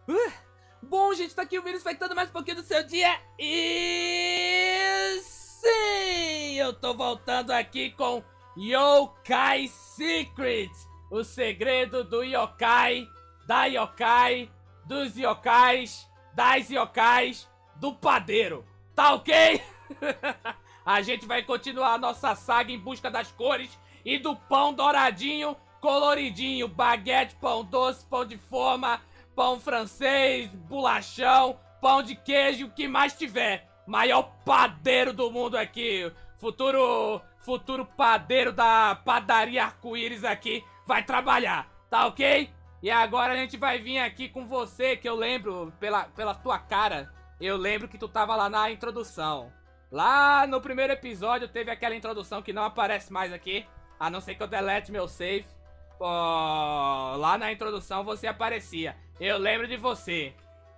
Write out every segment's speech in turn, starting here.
Bom, gente, tá aqui o vírus infectando mais um pouquinho do seu dia. E sim, eu tô voltando aqui com Yokai Secret, o segredo do yokai, da yokai, dos yokais, das yokais, do padeiro. Tá ok? A gente vai continuar a nossa saga em busca das cores e do pão douradinho, coloridinho, baguete, pão doce, pão de forma, pão francês, bolachão, pão de queijo, o que mais tiver. Maior padeiro do mundo aqui. Futuro padeiro da padaria arco-íris aqui vai trabalhar, tá ok? E agora a gente vai vir aqui com você, que eu lembro, pela tua cara, eu lembro que tu tava lá na introdução. Lá no primeiro episódio teve aquela introdução que não aparece mais aqui, a não ser que eu delete meu save. Pô, lá na introdução você aparecia. Eu lembro de você.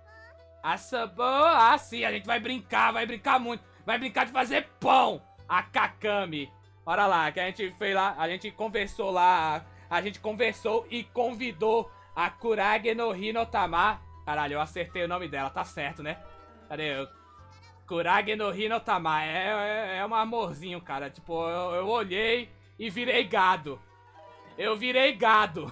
Ah, sim, a gente vai brincar muito. Vai brincar de fazer pão. A Kakami. Bora lá, que a gente fez lá, a gente conversou lá. A gente conversou e convidou a Kurage no Hinotama. Caralho, eu acertei o nome dela, tá certo, né? Cadê? Kurage no Hinotama. É um amorzinho, cara. Tipo, eu olhei e virei gado. Eu virei gado.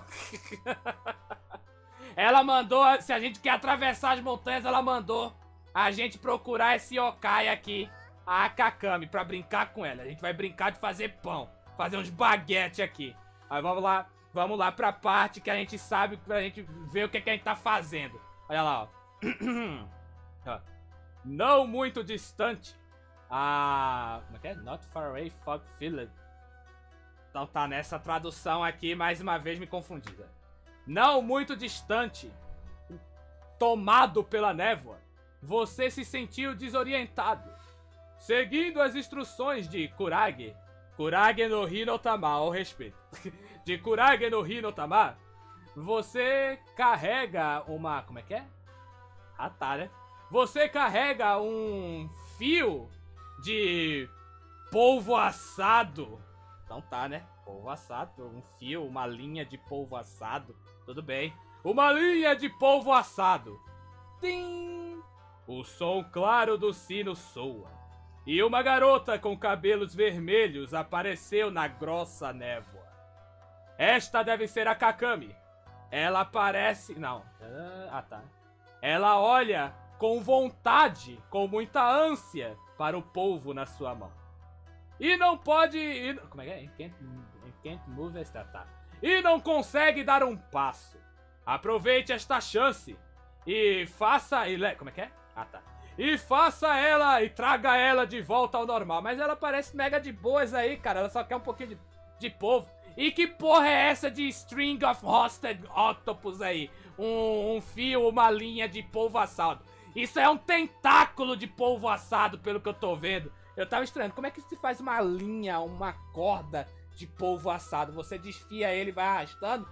Ela mandou, se a gente quer atravessar as montanhas, ela mandou a gente procurar esse yokai aqui, a Akakami, pra brincar com ela. A gente vai brincar de fazer pão, fazer uns baguetes aqui. Aí vamos lá pra parte que a gente sabe, pra gente ver o que, que a gente tá fazendo. Olha lá, ó. Não muito distante. Como é que é? Not far away, fog filled. Então tá nessa tradução aqui, mais uma vez me confundida. Não muito distante, tomado pela névoa, você se sentiu desorientado. Seguindo as instruções de Kurage no Hinotama, ao respeito, de Kurage no Hinotama, você carrega uma... como é que é? Ah tá, né? Você carrega um fio de polvo assado. Então tá, né? Polvo assado, um fio, uma linha de polvo assado. Tudo bem. Uma linha de polvo assado. Tim! O som claro do sino soa. E uma garota com cabelos vermelhos apareceu na grossa névoa. Esta deve ser a Kakami. Ela parece... não. Ah, tá. Ela olha com vontade, com muita ânsia, para o polvo na sua mão. E não pode... como é que é? Can't move esta, tá. E não consegue dar um passo. Aproveite esta chance e faça... como é que é? Ah, tá. E faça ela e traga ela de volta ao normal. Mas ela parece mega de boas aí, cara. Ela só quer um pouquinho de polvo. E que porra é essa de string of roasted octopus aí? Um fio, uma linha de polvo assado. Isso é um tentáculo de polvo assado, pelo que eu tô vendo. Eu tava estranhando. Como é que se faz uma linha, uma corda de polvo assado? Você desfia ele e vai arrastando?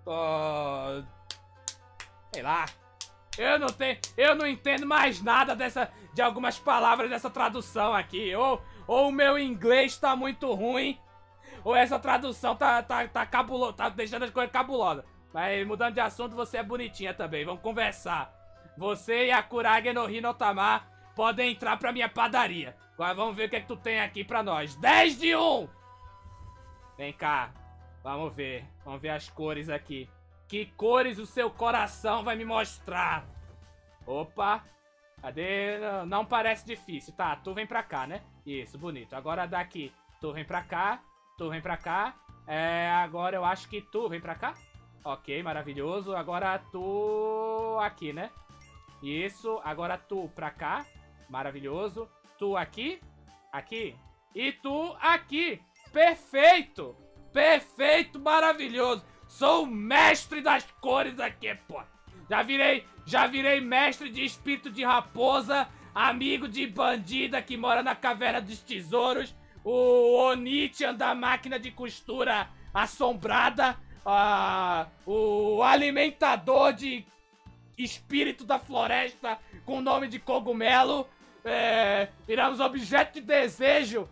Sei lá. Eu não entendo mais nada de algumas palavras dessa tradução aqui. Ou o meu inglês tá muito ruim, ou essa tradução tá deixando as coisas cabulosas. Mas mudando de assunto, você é bonitinha também. Vamos conversar. Você e a Kurage no Hinotama podem entrar pra minha padaria. Agora vamos ver o que é que tu tem aqui pra nós. 10 de 1! Vem cá. Vamos ver as cores aqui. Que cores o seu coração vai me mostrar? Opa. Cadê? Não parece difícil. Tá, tu vem pra cá, né? Isso, bonito. Agora daqui. Tu vem pra cá. Tu vem pra cá. Agora eu acho que tu vem pra cá. Ok, maravilhoso. Agora tu... aqui, né? Isso. Agora tu pra cá. Maravilhoso. Tu aqui. Aqui. E tu aqui. Perfeito. Perfeito, maravilhoso. Sou o mestre das cores aqui, pô. Já virei mestre de espírito de raposa, amigo de bandida que mora na caverna dos tesouros, o Onichan da máquina de costura assombrada, o alimentador de espírito da floresta com nome de cogumelo, viramos objeto de desejo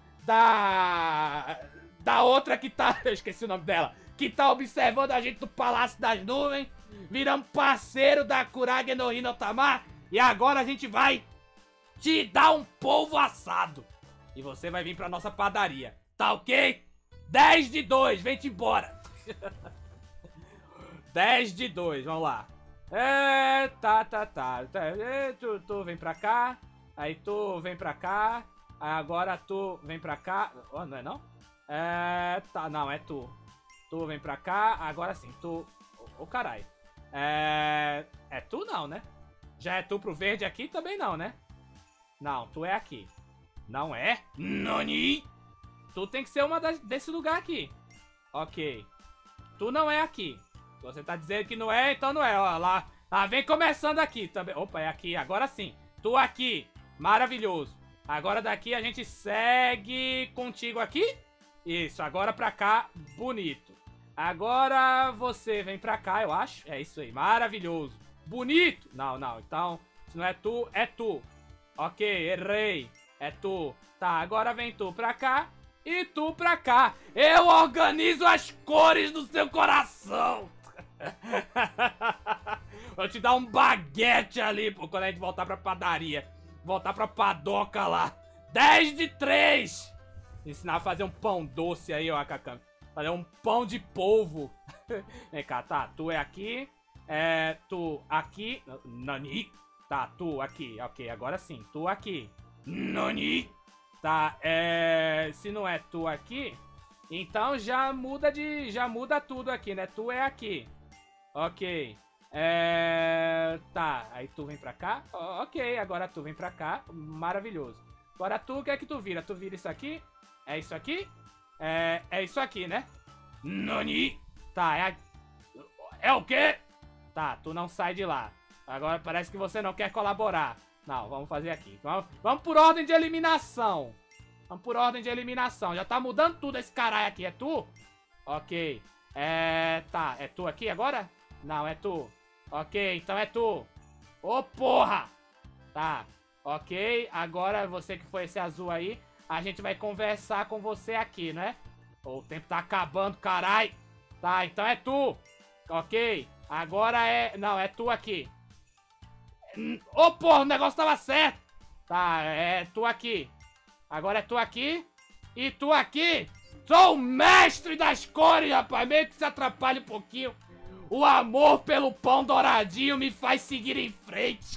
da outra que tá... eu esqueci o nome dela. Que tá observando a gente do Palácio das Nuvens. Viramos parceiro da Kurage no Hinotama. E agora a gente vai te dar um polvo assado. E você vai vir pra nossa padaria. Tá ok? 10 de 2, vem-te embora. 10 de 2, vamos lá. Tá. Tu vem pra cá. Aí tu vem pra cá. Agora tu vem pra cá. Oh, não é não? Tá, não, é tu. Tu vem pra cá. Agora sim, tu... Ô, caralho. É tu não, né? Já é tu pro verde aqui também não, né? Não, tu é aqui. Não é? Nani? Tu tem que ser uma desse lugar aqui. Ok. Tu não é aqui. Você tá dizendo que não é, então não é. Ó, lá vem começando aqui também. Opa, é aqui. Agora sim. Tu aqui. Maravilhoso. Agora daqui a gente segue contigo aqui. Isso, agora pra cá. Bonito. Agora você vem pra cá, eu acho. É isso aí. Maravilhoso. Bonito. Não. Então, se não é tu, é tu. Ok, errei. É tu. Tá, agora vem tu pra cá. E tu pra cá. Eu organizo as cores do seu coração. Vou te dar um baguete ali, pô, quando a gente voltar pra padaria. Voltar pra padoca lá. 10 de 3. Ensinar a fazer um pão doce aí, ó, Akakami. Fazer um pão de polvo. Vem cá, tá, tu é aqui. Tu aqui. Nani? Tá, tu aqui. Ok, agora sim, tu aqui. Nani? Tá, se não é tu aqui, então já muda tudo aqui, né? Tu é aqui. Ok. Tá, aí tu vem pra cá. Ok, agora tu vem pra cá. Maravilhoso. Agora tu, o que é que tu vira? Tu vira isso aqui? É isso aqui? É isso aqui, né? Nani? Tá, é o quê? Tá, tu não sai de lá. Agora parece que você não quer colaborar. Não, vamos fazer aqui. Vamos por ordem de eliminação. Vamos por ordem de eliminação. Já tá mudando tudo esse caralho aqui. É tu? Ok. Tá. É tu aqui agora? Não, é tu. Ok, então é tu. Ô, porra! Tá. Ok, agora você que foi esse azul aí, a gente vai conversar com você aqui, né? O tempo tá acabando, caralho. Tá, então é tu. Ok. Agora não, é tu aqui. Ô, porra, o negócio tava certo. Tá, é tu aqui. Agora é tu aqui. E tu aqui. Sou o mestre das cores, rapaz. Meio que se atrapalha um pouquinho. O amor pelo pão douradinho me faz seguir em frente.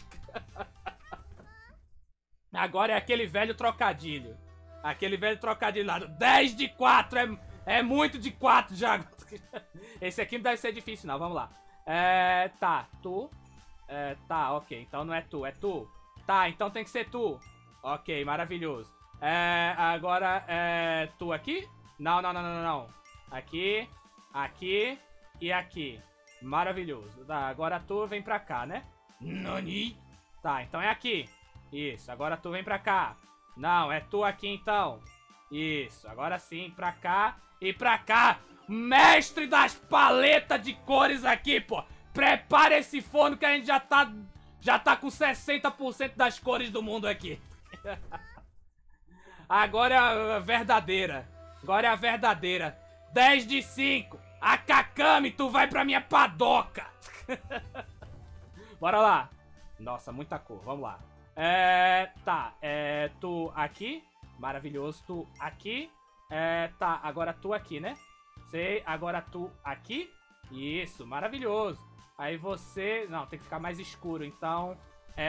Agora é aquele velho trocadilho. Aquele velho trocadilho lá. 10 de 4. É muito de 4 já. Esse aqui não deve ser difícil, não. Vamos lá. Tá, tu. Tá, ok. Então não é tu, é tu. Tá, então tem que ser tu. Ok, maravilhoso. Agora, tu aqui? Não. Aqui, aqui e aqui. Maravilhoso. Tá, agora tu vem pra cá, né? Nani? Tá, então é aqui. Isso, agora tu vem pra cá. Não, é tu aqui então. Isso, agora sim, pra cá e pra cá. Mestre das paletas de cores aqui, pô. Prepara esse forno que a gente já tá com 60% das cores do mundo aqui. Agora é a verdadeira. Agora é a verdadeira. 10 de 5. Akakami, tu vai pra minha padoca. Bora lá. Nossa, muita cor. Vamos lá. Tá. Tu aqui. Maravilhoso. Tu aqui. Tá. Agora tu aqui, né? Sei. Agora tu aqui. Isso. Maravilhoso. Aí você... Não, tem que ficar mais escuro. Então,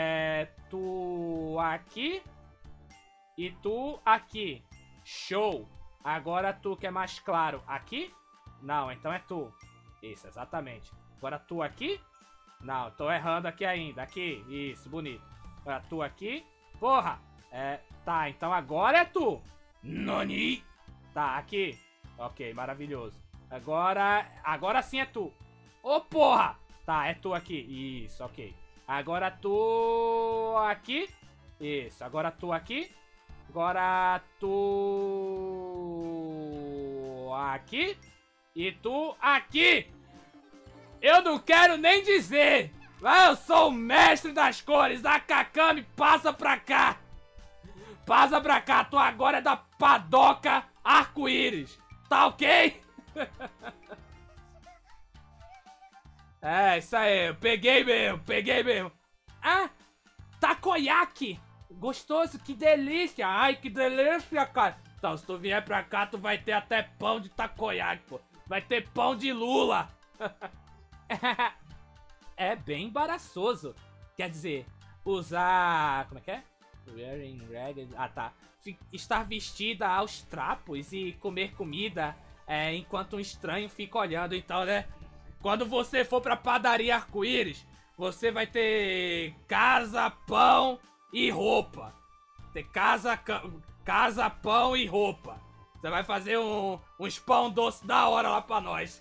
tu aqui e tu aqui. Show. Agora tu que é mais claro. Aqui? Não, então é tu. Isso, exatamente. Agora tu aqui? Não, tô errando aqui ainda. Aqui. Isso, bonito. Agora tu aqui. Porra. Tá, então agora é tu. Nani? Tá, aqui. Ok, maravilhoso. Agora sim é tu. Ô, porra. Tá, é tu aqui. Isso, ok. Agora tu aqui. Isso, agora tu aqui. Agora tu aqui. E tu aqui. Eu não quero nem dizer. Mas eu sou o mestre das cores. Akakami, passa pra cá. Passa pra cá. Tu agora é da padoca arco-íris. Tá ok? É, isso aí, eu peguei mesmo, peguei mesmo. Ah, takoyaki! Gostoso, que delícia! Ai, que delícia, cara! Então, se tu vier pra cá, tu vai ter até pão de takoyaki, pô. Vai ter pão de lula. É bem embaraçoso. Quer dizer, usar... Como é que é? Wearing ragged... Ah, tá. Estar vestida aos trapos e comer comida enquanto um estranho fica olhando. Então, né? Quando você for pra padaria arco-íris, você vai ter casa, pão e roupa. Ter casa, pão e roupa. Você vai fazer uns pão doce da hora lá pra nós.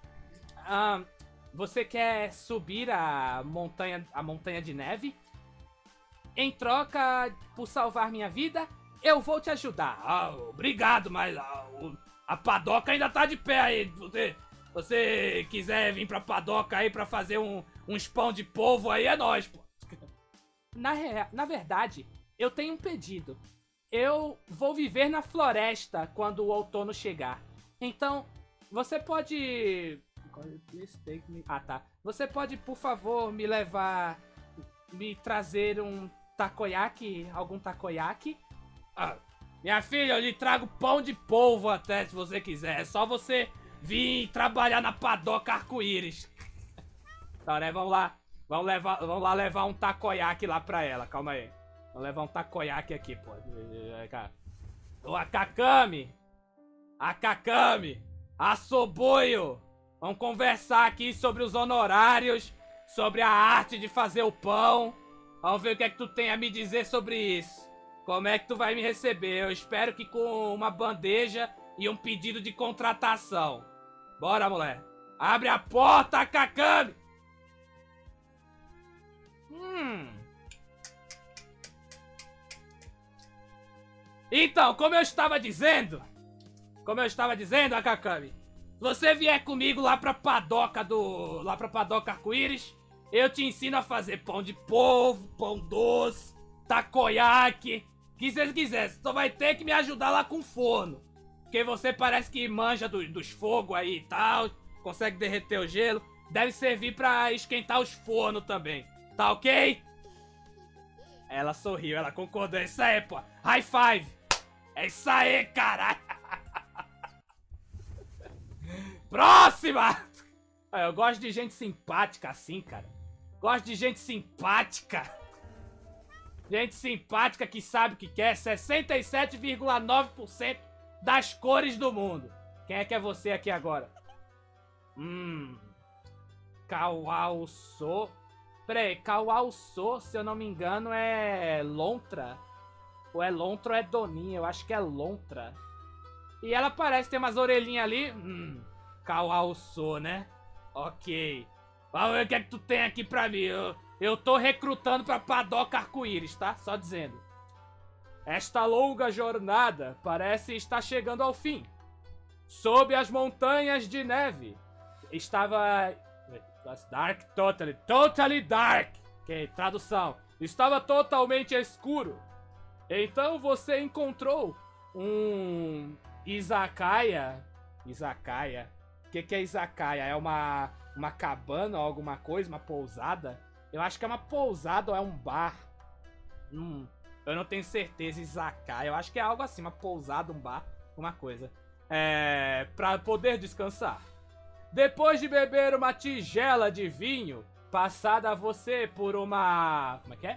Você quer subir a montanha de neve? Em troca por salvar minha vida, eu vou te ajudar. Ah, obrigado, mas a padoca ainda tá de pé aí. Você quiser vir pra padoca aí pra fazer uns pão de polvo aí, é nóis, pô. Na verdade, eu tenho um pedido. Eu vou viver na floresta quando o outono chegar. Então, você pode... Ah, tá. Você pode, por favor, me trazer um takoyaki? Algum takoyaki? Ah, minha filha, eu lhe trago pão de polvo até, se você quiser. É só você vir trabalhar na padoca arco-íris. Então, né, vamos lá. Vamos lá levar um takoyaki lá pra ela. Calma aí. Vamos levar um takoyaki aqui, pô. Ô, Akakami! Akakami! Assobuio! Vamos conversar aqui sobre os honorários, sobre a arte de fazer o pão. Vamos ver o que é que tu tem a me dizer sobre isso. Como é que tu vai me receber? Eu espero que com uma bandeja e um pedido de contratação. Bora, mulher. Abre a porta, Akakami! Então, como eu estava dizendo, Akakami, se você vier comigo lá pra padoca arco-íris, eu te ensino a fazer pão de polvo, pão doce, takoyaki, o que você quiser. Você só vai ter que me ajudar lá com o forno, porque você parece que manja dos fogos aí e tal, consegue derreter o gelo, deve servir pra esquentar os fornos também, tá ok? Ela sorriu, ela concordou, é isso aí, pô, high five, é isso aí, caralho. Próxima! Eu gosto de gente simpática assim, cara. Gosto de gente simpática. Gente simpática que sabe o que quer. 67,9% das cores do mundo. Quem é que é você aqui agora? Kawausou. Peraí, Kawausou, se eu não me engano, é Lontra. Ou é Lontra ou é Doninha. Eu acho que é Lontra. E ela parece ter umas orelhinhas ali. Kawausou, né? Ok. Vamos ver o que é que tu tem aqui pra mim. Eu tô recrutando pra padoca arco-íris, tá? Só dizendo. Esta longa jornada parece estar chegando ao fim. Sob as montanhas de neve. Estava... Dark totally. Totally dark. Ok, tradução. Estava totalmente escuro. Então você encontrou um... Izakaya. O que é izakaya? É uma cabana ou alguma coisa? Uma pousada? Eu acho que é uma pousada ou é um bar. Eu não tenho certeza. Izakaya. Eu acho que é algo assim. Uma pousada, um bar, uma coisa. Pra poder descansar. Depois de beber uma tigela de vinho, passada a você por uma... Como é que é?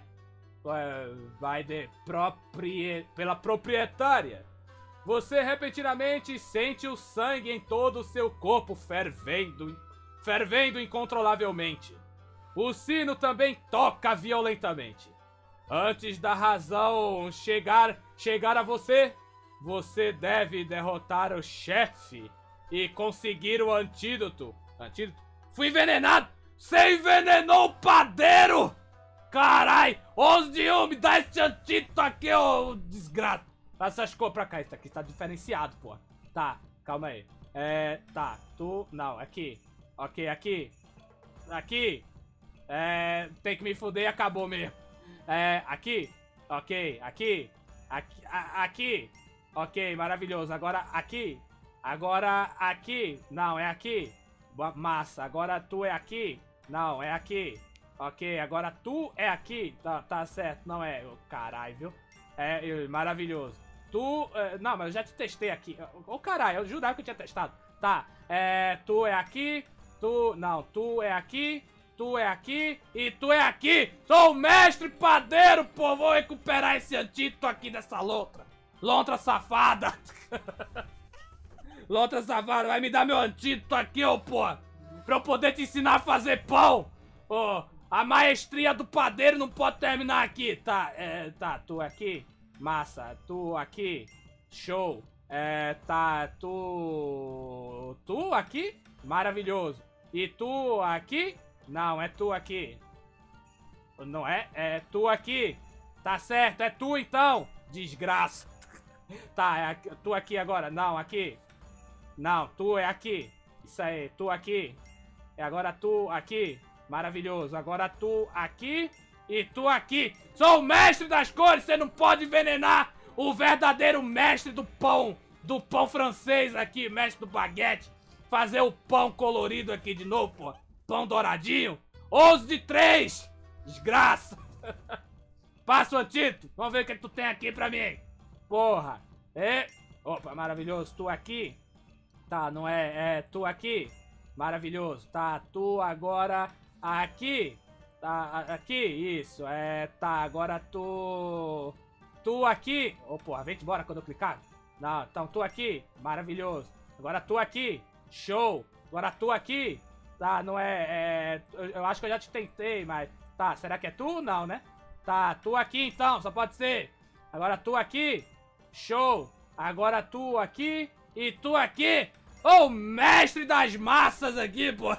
Pela proprietária. Você repentinamente sente o sangue em todo o seu corpo fervendo incontrolavelmente. O sino também toca violentamente. Antes da razão chegar a você, você deve derrotar o chefe e conseguir o antídoto. Antídoto? Fui envenenado! Você envenenou o padeiro! Carai! 11 de 1, me dá esse antídoto aqui, ô desgraça! Passa essas cores pra cá, isso aqui tá diferenciado, pô. Tá, calma aí. Tá, tu... Não, aqui. Ok, aqui. Aqui. Tem que me fuder e acabou mesmo. Aqui. Ok, aqui. Aqui. Ok, maravilhoso. Agora aqui. Agora aqui. Não, é aqui. Massa. Agora tu é aqui? Não, é aqui. Ok, agora tu é aqui. Tá certo, não é. Caralho, viu? Maravilhoso. Tu... não, mas eu já te testei aqui. Caralho, eu jurava que eu tinha testado. Tá, tu é aqui. Não, tu é aqui. Tu é aqui e tu é aqui! Sou o mestre padeiro, pô! Vou recuperar esse antídoto aqui dessa lontra! Lontra safada! Lontra safada, vai me dar meu antídoto aqui, ô pô! Pra eu poder te ensinar a fazer pão! Ô, a maestria do padeiro não pode terminar aqui! Tá, tu aqui? Massa, tu aqui? Show! Tu aqui? Maravilhoso! E tu aqui? Não, é tu aqui. Não é? É tu aqui. Tá certo, é tu então. Desgraça. Tá, tu aqui agora. Não, aqui. Não, tu é aqui. Isso aí, tu aqui. Agora tu aqui. Maravilhoso. Agora tu aqui e tu aqui. Sou o mestre das cores. Você não pode envenenar o verdadeiro mestre do pão. Do pão francês aqui, mestre do baguete. Fazer o pão colorido aqui de novo, pô. Pão douradinho. 11 de 3. Desgraça. Passa o antídoto. Vamos ver o que tu tem aqui pra mim. Porra. Opa, maravilhoso. Tu aqui. Tá, não é tu aqui. Maravilhoso. Tá, tu agora aqui. Tá, aqui. Isso. Tá, agora tu... Tu aqui. Porra, vem embora quando eu clicar. Não, então tu aqui. Maravilhoso. Agora tu aqui. Show. Agora tu aqui. Tá, não eu acho que eu já te tentei, mas... Tá, será que é tu? Não, né? Tá, tu aqui então, só pode ser. Agora tu aqui. Show. Agora tu aqui e tu aqui. Ô, mestre das massas aqui, pô.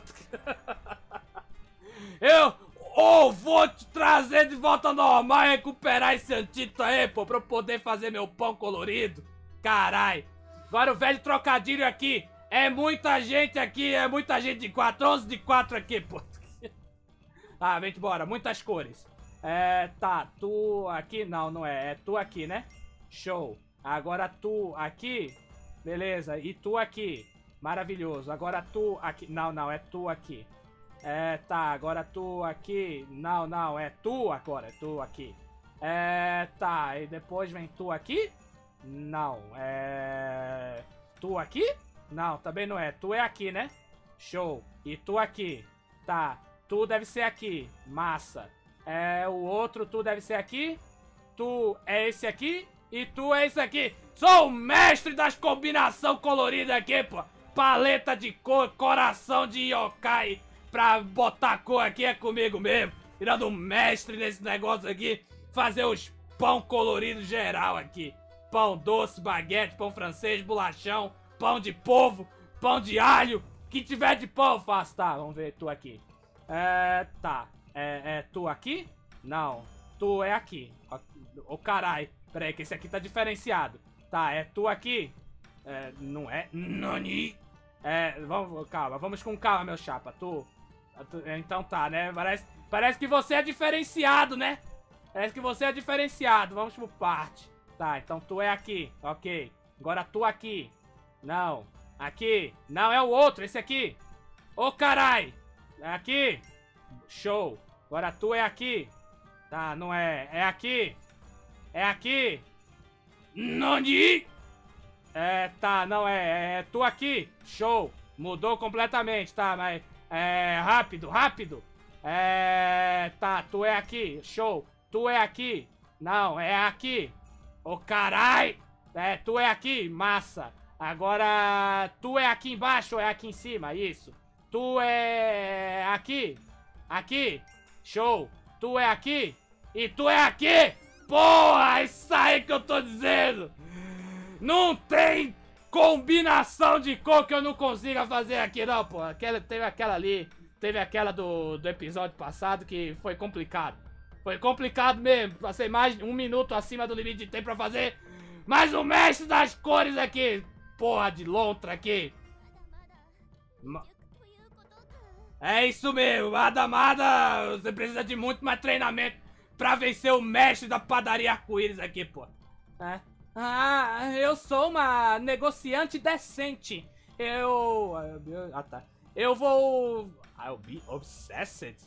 Eu vou te trazer de volta ao normal e recuperar esse antídoto aí, pô, pra eu poder fazer meu pão colorido. Carai. Agora o velho trocadilho aqui. É muita gente aqui, é muita gente de 4, 11 de 4 aqui, pô. Ah, vem embora, muitas cores. Tá, tu aqui, não é, tu aqui, né? Show. Agora tu aqui, beleza, e tu aqui, maravilhoso. Agora tu aqui, não, é tu aqui. Tá, agora tu aqui, não, é tu agora, é tu aqui. Tá, e depois vem tu aqui? Não, tu aqui? Não, também não é. Tu é aqui, né? Show. E tu aqui. Tá. Tu deve ser aqui. Massa. O outro tu deve ser aqui. Tu é esse aqui. E tu é esse aqui. Sou o mestre das combinações coloridas aqui, pô. Paleta de cor, coração de yokai. Pra botar cor aqui é comigo mesmo. Virando um mestre nesse negócio aqui. Fazer os pão coloridos geral aqui. Pão doce, baguete, pão francês, bolachão. Pão de polvo, pão de alho, que tiver de pão eu faço. Tá, vamos ver tu aqui. Tá. Tu aqui? Não. Tu é aqui. Carai. Pera aí, que esse aqui tá diferenciado. Tá, é tu aqui? Não é? Nani? Calma, vamos com calma, meu chapa. Então tá, né? Parece que você é diferenciado, né? Parece que você é diferenciado. Vamos por parte. Tá, então tu é aqui. Ok. Agora tu aqui. Não. Aqui. Não, é o outro. Esse aqui. Carai. É aqui. Show. Agora tu é aqui. Tá, não é. É aqui. É aqui. Nani? Tá, não é. É tu aqui. Show. Mudou completamente, tá, mas... rápido. Tá, tu é aqui. Show. Tu é aqui. Não, é aqui. Carai. Tu é aqui. Massa. Agora, tu é aqui embaixo ou é aqui em cima? Isso. Tu é aqui. Aqui. Show. Tu é aqui. E tu é aqui. Porra, isso aí que eu tô dizendo. Não tem combinação de cor que eu não consiga fazer aqui, não, pô. Teve aquela ali. Teve aquela do episódio passado que foi complicado. Foi complicado mesmo. Passei mais de 1 minuto acima do limite de tempo pra fazer. Mas o mestre das cores aqui. Porra de lontra aqui. É isso mesmo, Mada, você precisa de muito mais treinamento pra vencer o mestre da padaria arco-íris aqui, pô. Eu sou uma negociante decente. Ah, tá. Eu vou... I'll be obsessed?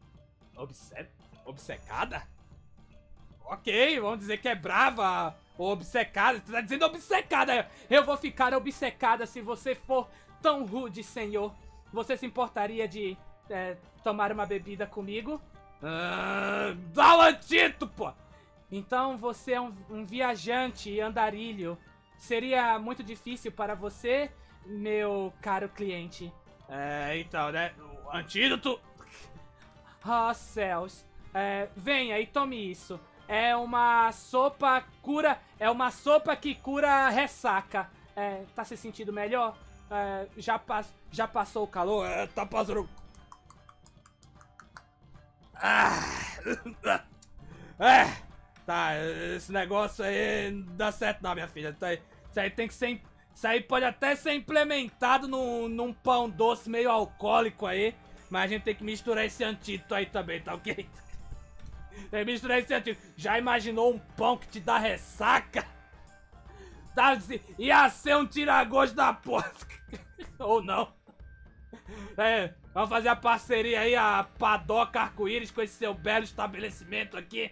Obcecada? Ok, vamos dizer que é brava ou obcecada. Você tá dizendo obcecada. Eu vou ficar obcecada se você for tão rude, senhor. Você se importaria de tomar uma bebida comigo? Dá o antídoto, pô! Então você é um viajante andarilho. Seria muito difícil para você, meu caro cliente. Então, né? O antídoto... Oh, céus. Venha e tome isso. É uma sopa que cura ressaca. Tá se sentindo melhor? Já passou o calor? Tá passando... Tá, esse negócio aí não dá certo não, minha filha. Isso aí tem que ser... Isso aí pode até ser implementado num pão doce meio alcoólico aí. Mas a gente tem que misturar esse antídoto aí também, tá ok? Tem que misturar esse antídoto. Já imaginou um pão que te dá ressaca? Ia ser um tira-gosto da porra. Ou não. Vamos fazer a parceria aí, a Padoca Arco-Íris com esse seu belo estabelecimento aqui.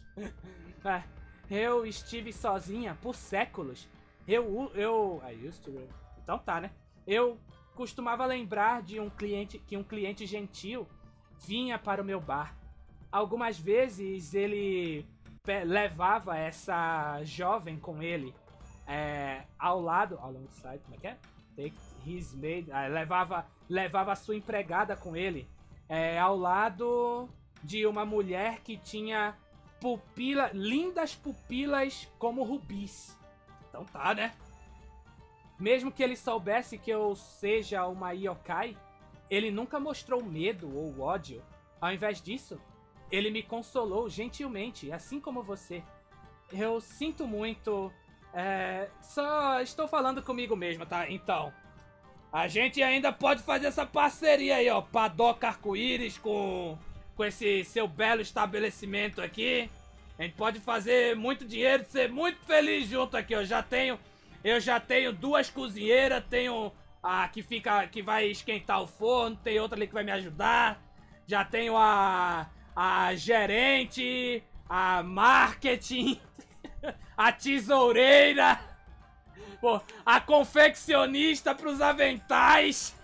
Eu estive sozinha por séculos. I used to... Então tá, né? Eu costumava lembrar de um cliente gentil vinha para o meu bar. Algumas vezes ele levava essa jovem com ele ao lado... Alongside, como é que é? Take his maid... levava a sua empregada com ele ao lado de uma mulher que tinha lindas pupilas como rubis. Então tá, né? Mesmo que ele soubesse que eu seja uma yokai, ele nunca mostrou medo ou ódio. Ao invés disso, ele me consolou gentilmente, assim como você. Eu sinto muito... só estou falando comigo mesmo, tá? Então, a gente ainda pode fazer essa parceria aí, ó. Padoca Arco-Íris com esse seu belo estabelecimento aqui. A gente pode fazer muito dinheiro, ser muito feliz junto aqui. Eu já tenho 2 cozinheiras, tenho a que vai esquentar o forno, tem outra ali que vai me ajudar. Já tenho a gerente, a marketing, a tesoureira, pô, a confeccionista pros aventais.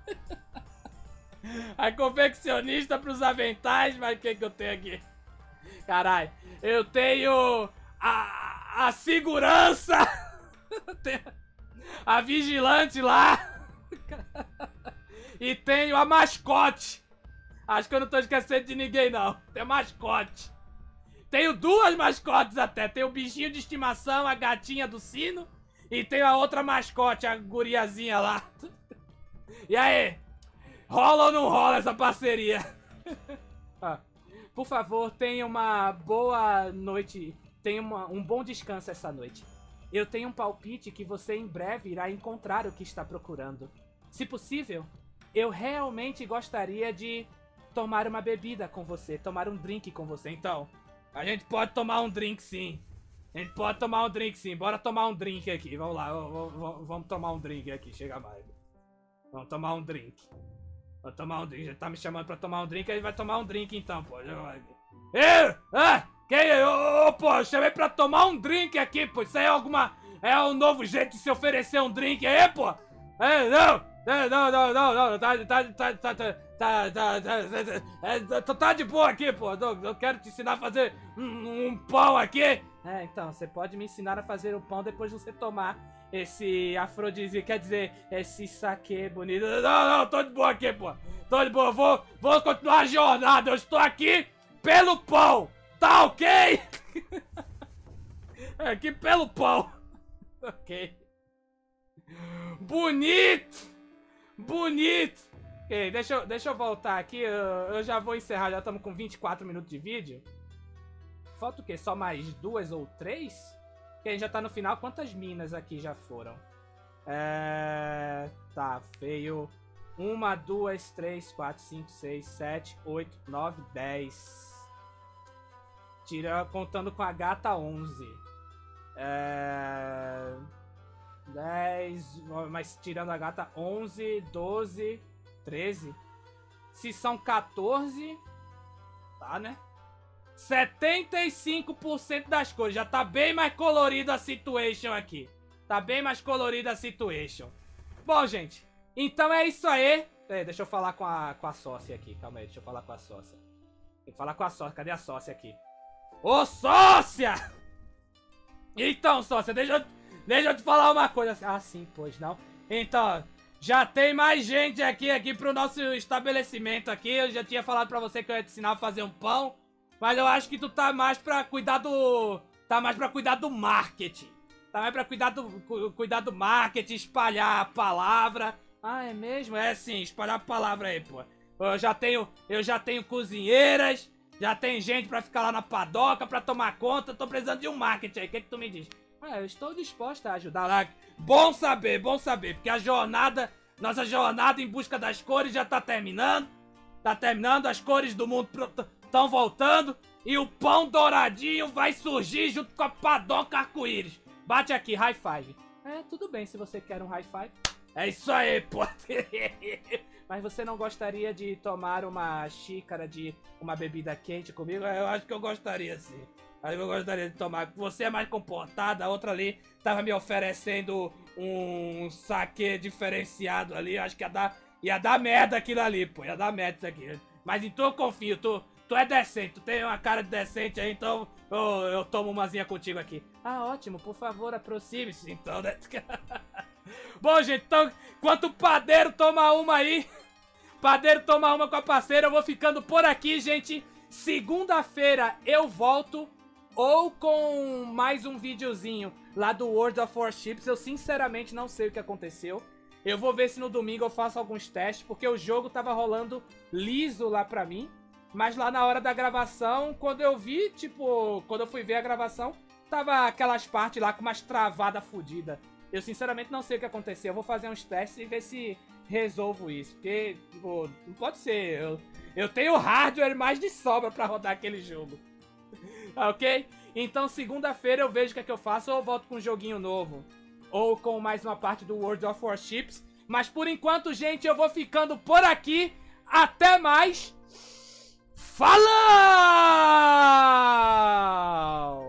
A confeccionista pros aventais, mas o que eu tenho aqui? Caralho, eu tenho a segurança, a vigilante lá, e tenho a mascote. Acho que eu não tô esquecendo de ninguém, não. Tem mascote. Tenho 2 mascotes até. Tenho o bichinho de estimação, a gatinha do sino, e tenho a outra mascote, a guriazinha lá. E aí? Rola ou não rola essa parceria? Por favor, tenha uma boa noite. Tenha um bom descanso essa noite. Eu tenho um palpite que você em breve irá encontrar o que está procurando. Se possível, eu realmente gostaria de tomar uma bebida com você, tomar um drink com você. Então, a gente pode tomar um drink sim. Bora tomar um drink aqui. Vamos lá, vamos tomar um drink aqui. Chega mais. Vamos tomar um drink. Já tá me chamando pra tomar um drink, a gente vai tomar um drink então, pô. Pô, eu chamei pra tomar um drink aqui, pô. Isso aí é um novo jeito de se oferecer um drink aí, pô. Não. Tá de boa aqui, pô. Eu quero te ensinar a fazer um pão aqui. Então, você pode me ensinar a fazer um pão depois de você tomar esse afrodisíaco, quer dizer, esse saquê bonito. Não, tô de boa aqui, pô. Tô de boa, vou continuar a jornada. Eu estou aqui pelo pão, tá ok? Aqui pelo pão. Ok. Bonito. Ok, deixa eu voltar aqui. Eu já vou encerrar, já estamos com 24 minutos de vídeo. Falta o quê? Só mais 2 ou 3? Que a gente já tá no final. Quantas minas aqui já foram? Tá, veio 1, 2, 3, 4, 5, 6, 7, 8, 9, 10. Contando com a gata, 11. 10, mas tirando a gata, 11, 12, 13. Se são 14... Tá, né? 75% das cores. Já tá bem mais colorida a situation aqui. Tá bem mais colorida a situation. Bom, gente. Então é isso aí. Peraí, deixa eu falar com a sócia aqui. Calma aí, deixa eu falar com a sócia. Tem que falar com a sócia. Cadê a sócia aqui? Ô, sócia! Então, sócia, deixa eu te falar uma coisa. Ah, sim, pois não. Então, já tem mais gente aqui pro nosso estabelecimento aqui. Eu já tinha falado pra você que eu ia te ensinar a fazer um pão. Mas eu acho que tu tá mais pra cuidar do... Tá mais pra cuidar do marketing. Tá mais pra cuidar do marketing, espalhar a palavra. Ah, é mesmo? É sim, espalhar a palavra aí, pô. Eu já tenho cozinheiras, já tem gente pra ficar lá na padoca, pra tomar conta. Tô precisando de um marketing aí, o que tu me diz? Ah, eu estou disposta a ajudar lá. Bom saber, porque nossa jornada em busca das cores já tá terminando. Tá terminando, as cores do mundo estão voltando. E o pão douradinho vai surgir junto com a padoca arco-íris. Bate aqui, high five. É, tudo bem se você quer um high five. É isso aí, pô. Mas você não gostaria de tomar uma xícara de uma bebida quente comigo? Eu acho que eu gostaria sim. Acho que eu gostaria de tomar. Você é mais comportada, a outra ali tava me oferecendo um saquê diferenciado ali. Acho que ia dar merda aquilo ali, pô. Ia dar merda isso aqui. Mas em tu eu confio, tu é decente, tu tem uma cara de decente aí, então eu tomo umazinha contigo aqui. Ah, ótimo, por favor, aproxime-se então, né? Bom, gente, então, enquanto o padeiro toma uma aí, padeiro toma uma com a parceira, eu vou ficando por aqui, gente. Segunda-feira eu volto, ou com mais um videozinho lá do World of Warships. Eu sinceramente não sei o que aconteceu. Eu vou ver se no domingo eu faço alguns testes, porque o jogo tava rolando liso lá pra mim. Mas lá na hora da gravação, quando eu vi, tipo, quando eu fui ver a gravação, tava aquelas partes lá com umas travadas fodidas. Eu sinceramente não sei o que aconteceu. Eu vou fazer uns testes e ver se resolvo isso. Porque, tipo, não pode ser. Eu tenho hardware mais de sobra pra rodar aquele jogo. Ok? Então segunda-feira eu vejo o que é que eu faço. Ou eu volto com um joguinho novo, ou com mais uma parte do World of Warships. Mas por enquanto, gente, eu vou ficando por aqui. Até mais. Falou!